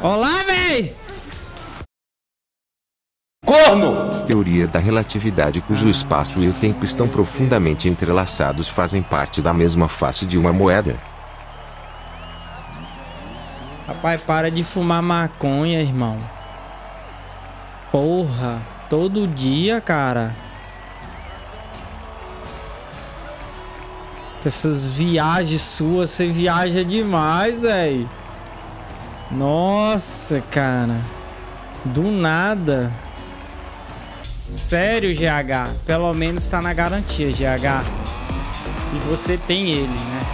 Olá, véi! Corno! Teoria da relatividade, cujo espaço e o tempo estão profundamente entrelaçados, fazem parte da mesma face de uma moeda. Rapaz, para de fumar maconha, irmão. Porra, todo dia, cara. Com essas viagens suas, você viaja demais, velho. Nossa, cara. Do nada. Sério, GH. Pelo menos tá na garantia, GH. E você tem ele, né?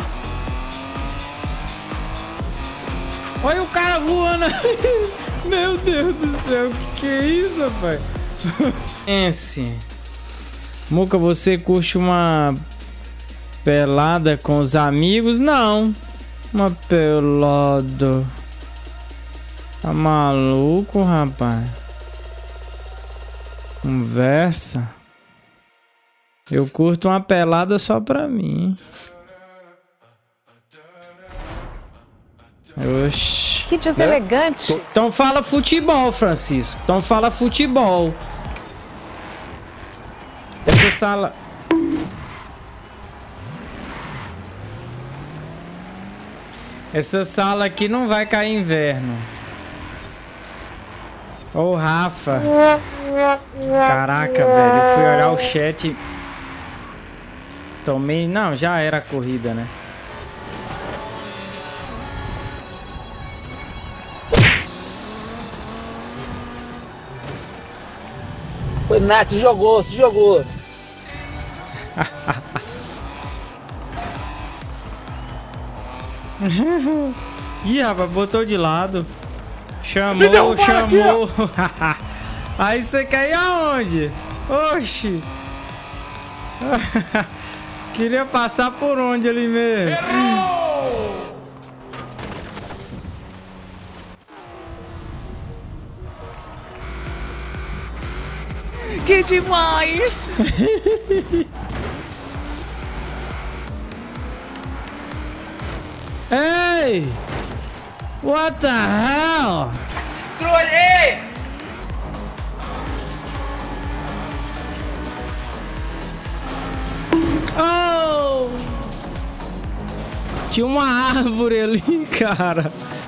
Olha o cara voando. Meu Deus do céu. Que é isso, rapaz? Pense. Muca, você curte uma pelada com os amigos? Não. Uma pelada. Tá maluco, rapaz? Conversa. Eu curto uma pelada só pra mim. Oxi. Que deselegante. Então fala futebol, Francisco. Então fala futebol. Essa sala... Essa sala aqui não vai cair inverno. Ô, Rafa. Caraca, velho. Eu fui olhar o chat. Tomei... Não, já era a corrida, né? Foi Nath, se jogou. Ih, rapaz, botou de lado. Chamou. Aí você quer ir aonde? Oxi. Queria passar por onde ali mesmo? Errou! Que demais! Ei! What the hell? Trolhei! Oh! Tinha uma árvore ali, cara.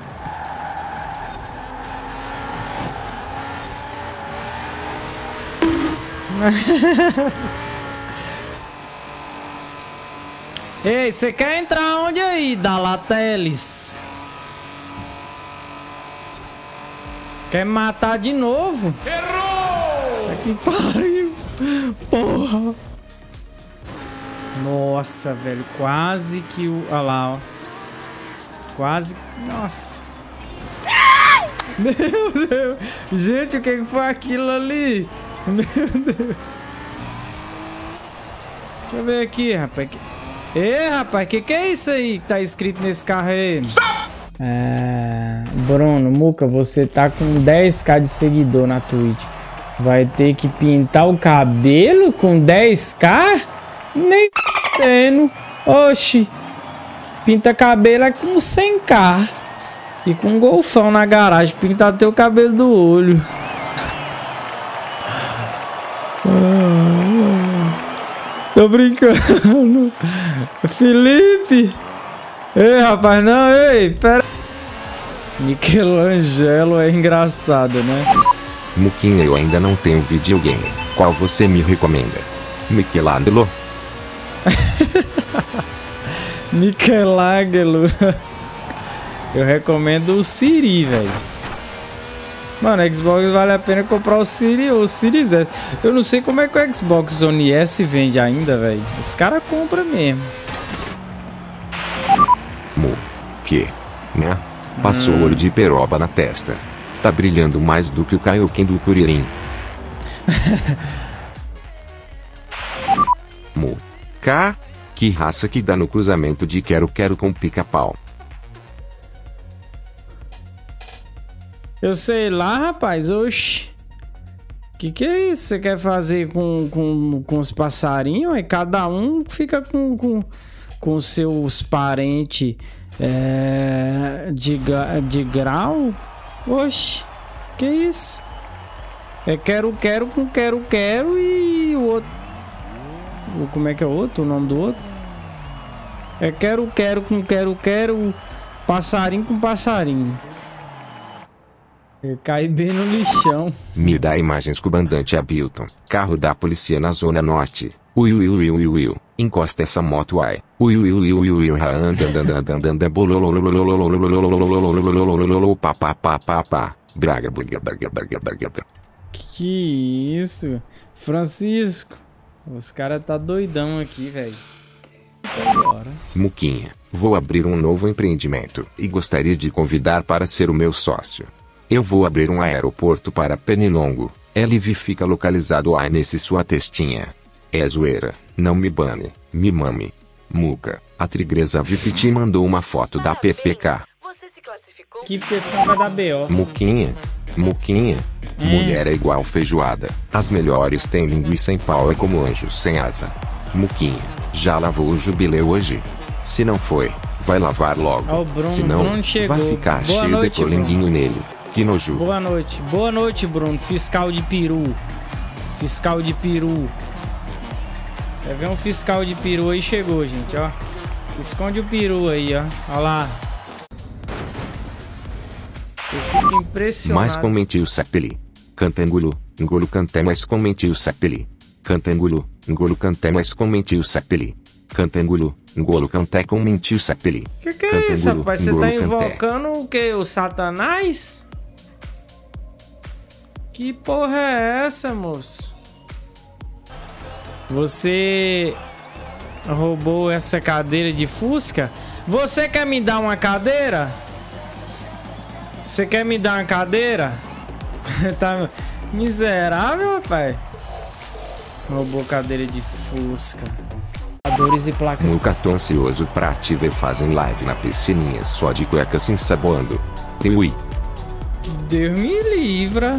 Ei, você quer entrar onde aí, Dalateles? Quer matar de novo? Errou! Que pariu! Porra! Nossa, velho, quase que o... Olha lá, ó. Quase... Nossa! Meu Deus! Gente, o que foi aquilo ali? Meu Deus! Deixa eu ver aqui, rapaz. Ei, rapaz, que é isso aí que tá escrito nesse carro aí? Bruno, Muca, você tá com 10k de seguidor na Twitch. Vai ter que pintar o cabelo com 10k? Nem tendo. Oxi. Pinta cabelo é com 100k. E com um golfão na garagem. Pintar teu cabelo do olho. Tô brincando. Felipe. Ei, rapaz, não, ei, pera. Michelangelo é engraçado, né? Muquinha, eu ainda não tenho videogame. Qual você me recomenda? Michelangelo? Michelangelo. Eu recomendo o Siri, velho. Mano, Xbox vale a pena comprar o Siri ou o Series S. Eu não sei como é que o Xbox One S vende ainda, velho. Os caras compram mesmo. Que? Né? Passou olho de peroba na testa. Tá brilhando mais do que o Kaioken do Kuririn. Que raça que dá no cruzamento de quero-quero com pica-pau. Eu sei lá, rapaz. Oxi. Que é isso? Você quer fazer com os passarinhos? E cada um fica com seus parentes de grau? Oxi, que isso? É quero com quero e o outro... Como é que é o outro? O nome do outro? É quero com quero, passarinho com passarinho. Eu caí bem no lixão. Me dá imagens comandante Abilton. Carro da polícia na zona norte. Ui. Encosta essa moto, ai. Ui. Pá. Braga. Que isso? Francisco. Os caras tá doidão aqui, velho. Agora. Muquinha, vou abrir um novo empreendimento e gostaria de convidar para ser o meu sócio. Eu vou abrir um aeroporto para Pernilongo. LV fica localizado aí nesse sua testinha. É zoeira, não me bane, me mame. Muca, a Tigresa VIP te mandou uma foto da PPK. Você se classificou? Que questão vai dar B.O. Muquinha, mulher é igual feijoada. As melhores têm linguiça em pau, é como anjos sem asa. Muquinha, já lavou o jubileu hoje? Se não foi, vai lavar logo. Ó, o Bruno, senão, Bruno chegou. vai ficar Boa cheio noite, de colinguinho nele. Que nojo. Boa noite, Bruno. Fiscal de peru. Quer ver um fiscal de peru aí? Chegou, gente, ó. Esconde o peru aí, ó. Olha lá. Eu fico impressionado. Mas comente o sepeli. Cantangulo, engolo canté, mas comente o sepeli. Cantangulo, engolo canté, mas comente o sepeli. Cantangulo, engolo canté, comente o sepeli. Que é isso, rapaz? Você tá invocando o que? O Satanás? Que porra é essa, moço? Você roubou essa cadeira de Fusca? Você quer me dar uma cadeira? Você quer me dar uma cadeira? Tá miserável, rapaz. Roubou cadeira de Fusca. E placa. Nunca tô ansioso pra te ver fazem live na piscininha só de cueca se ensaboando. Ui. Deus me livra.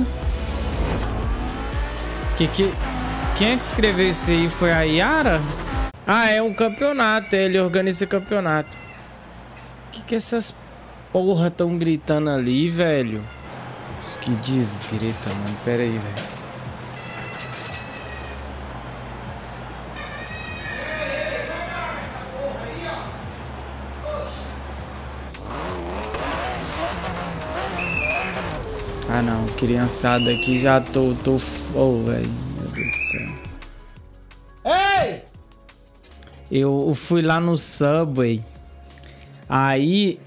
Quem é que escreveu isso aí? Foi a Yara? Ah, é um campeonato. Ele organiza campeonato. Que essas porra tão gritando ali, velho? Que desgrita, mano. Pera aí, velho. Ah não, criançada aqui já tô oh, velho, meu Deus do céu. Ei! Eu fui lá no Subway. Aí,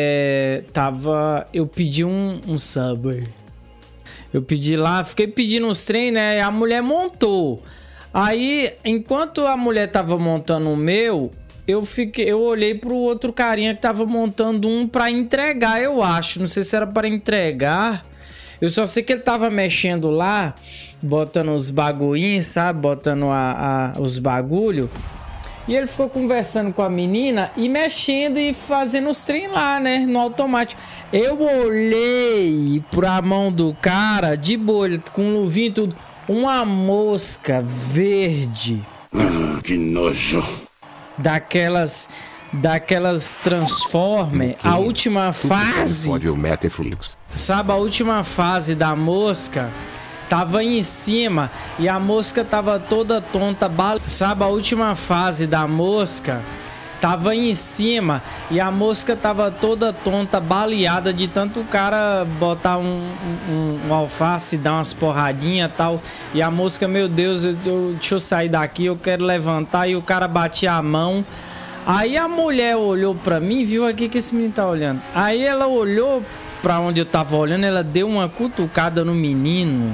eu pedi um Subway. Eu pedi lá, fiquei pedindo uns trem, né? E a mulher montou. Aí, enquanto a mulher tava montando o meu, eu olhei pro outro carinha que tava montando um pra entregar, eu acho. Não sei se era para entregar. Eu só sei que ele tava mexendo lá, botando os bagulhinhos, sabe? Botando os bagulho. E ele ficou conversando com a menina e mexendo e fazendo os trem lá, né? No automático. Eu olhei pra mão do cara, de bolha, com luvinha e tudo. Uma mosca verde. Que nojo. Daquelas Transformer, a última fase. Pode o Netflix. Sabe, a última fase da mosca tava aí em cima e a mosca tava toda tonta. Sabe, a última fase da mosca tava aí em cima e a mosca tava toda tonta, baleada de tanto o cara botar um alface, dar umas porradinhas e tal. E a mosca, meu Deus, deixa eu sair daqui, eu quero levantar. E o cara batia a mão. Aí a mulher olhou pra mim, viu aqui que esse menino tá olhando. Aí ela olhou pra onde eu tava olhando, ela deu uma cutucada no menino.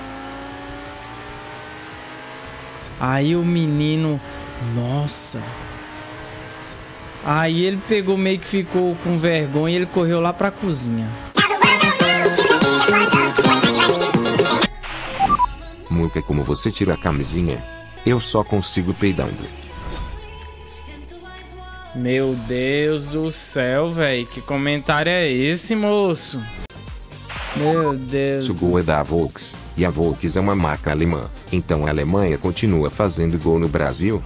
Aí o menino, nossa. Aí ele pegou, meio que ficou com vergonha e ele correu lá pra cozinha. Muca, como você tira a camisinha? Eu só consigo peidando. Meu Deus do céu, velho. Que comentário é esse, moço? Meu Deus. Esse gol é da Volks, e a Volks é uma marca alemã. Então a Alemanha continua fazendo gol no Brasil?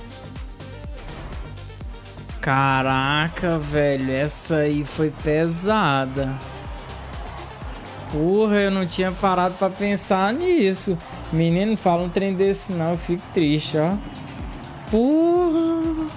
Caraca, velho. Essa aí foi pesada. Porra, eu não tinha parado pra pensar nisso. Menino, fala um trem desse não, eu fico triste, ó. Porra.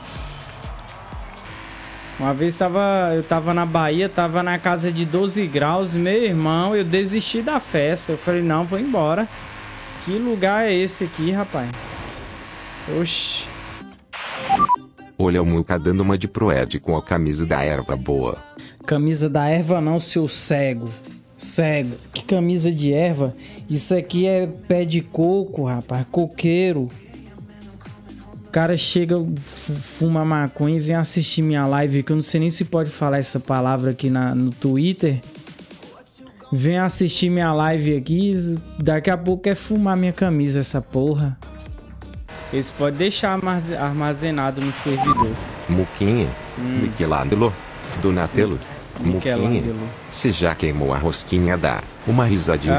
Uma vez eu tava na Bahia, tava na casa de 12 graus, meu irmão, eu desisti da festa. Eu falei, não, vou embora. Que lugar é esse aqui, rapaz? Oxi. Olha o Muca dando uma de Proed com a camisa da erva boa. Camisa da erva não, seu cego. Cego. Que camisa de erva? Isso aqui é pé de coco, rapaz. Coqueiro. O cara chega, fuma maconha e vem assistir minha live, que eu não sei nem se pode falar essa palavra aqui no Twitter. Vem assistir minha live aqui, daqui a pouco quer fumar minha camisa, essa porra. Esse pode deixar armazenado no servidor. Muquinha, Michelangelo, Donatello, Muquinha, você já queimou a rosquinha, dá uma risadinha.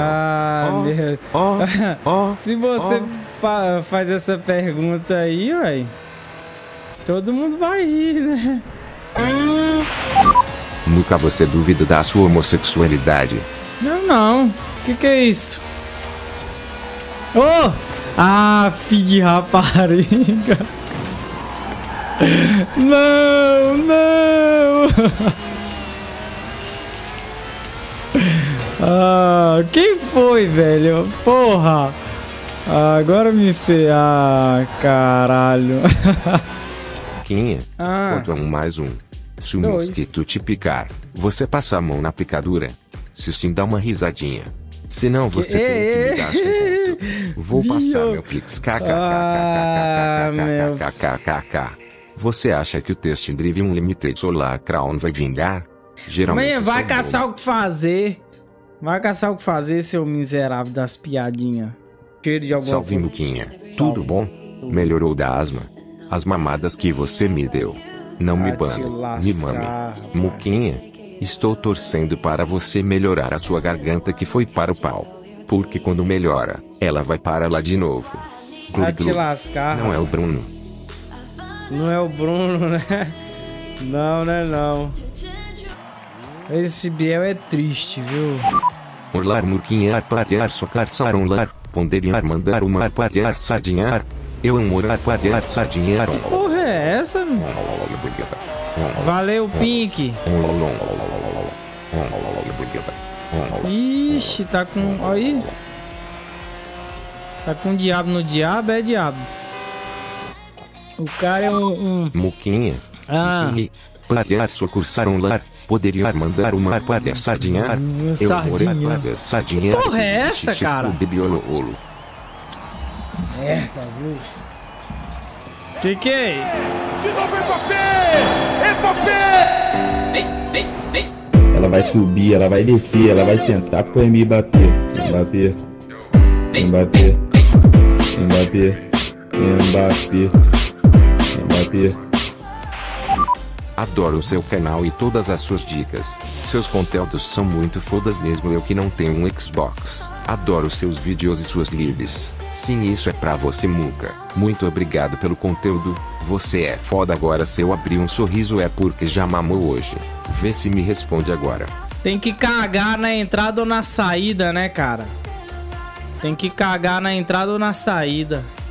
Se você faz essa pergunta aí, ué, todo mundo vai rir, né? Nunca você duvida da sua homossexualidade? Não. Que é isso? Oh! Ah, filho de rapariga. Não. Ah, quem foi, velho? Porra. Agora me fez. Ah, caralho. Quinha, conta 1 mais 1. Se o mosquito te picar, você passa a mão na picadura? Se sim, dá uma risadinha. Se não, você tem que me dar seu ponto. Vou passar meu pix. KKKKKKKKKKKK. Você acha que o Testing Drive Unlimited Solar Crown vai vingar? Geralmente vai caçar o que fazer. Vai caçar o que fazer, seu miserável das piadinhas. Cheiro de alguma Salve, Muquinha. Tudo bom? Melhorou da asma? As mamadas que você me deu. Não me bane, me mame. Muquinha, estou torcendo para você melhorar a sua garganta que foi para o pau. Porque quando melhora, ela vai para lá de novo. Vai te lascar. Não é o Bruno. Não é o Bruno, né? Não, né não. Esse Biel é triste, viu? Orlar, murquinhar, parear, socar, saronlar, ponderiar, mandar, umar, parear, sardinhar. Eu amo orar, parear, sardinhar. Que porra é essa, mano? Valeu, Pink. Ixi, tá com... Olha aí. Tá com diabo no diabo, é diabo. O cara é um... Muquinha. Parear, socursar, lar. Poderia mandar uma parear, sardinhar. Eu amo orar, parear, sardinhar. Que porra é essa, cara? Merda, viu? Que é? De novo, Mbappé! Vem! Ela vai subir, ela vai descer, ela vai sentar pro Mbappé. Mbappé. Adoro o seu canal e todas as suas dicas. Seus conteúdos são muito fodas mesmo eu que não tenho um Xbox. Adoro seus vídeos e suas lives. Sim, isso é pra você, Muca. Muito obrigado pelo conteúdo. Você é foda. Agora se eu abrir um sorriso é porque já mamou hoje. Vê se me responde agora. Tem que cagar na entrada ou na saída, né, cara? Tem que cagar na entrada ou na saída.